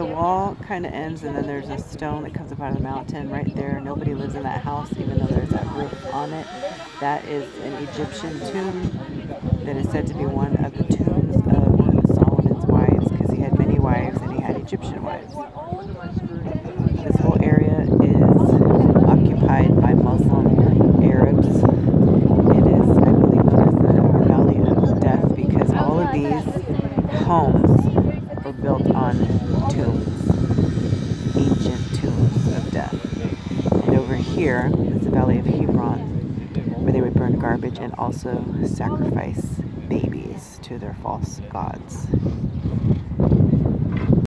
the wall kind of ends, and then there's a stone that comes up out of the mountain right there. Nobody lives in that house, even though there's that roof on it. That is an Egyptian tomb that is said to be one of the tombs of Solomon's wives, because he had many wives and he had Egyptian wives. This whole area is occupied by Muslim Arabs. It is, I believe, known as the Valley of Death, because all of these homes were built on tombs, ancient tombs of death. And over here is the Valley of Hebron, where they would burn garbage and also sacrifice babies to their false gods.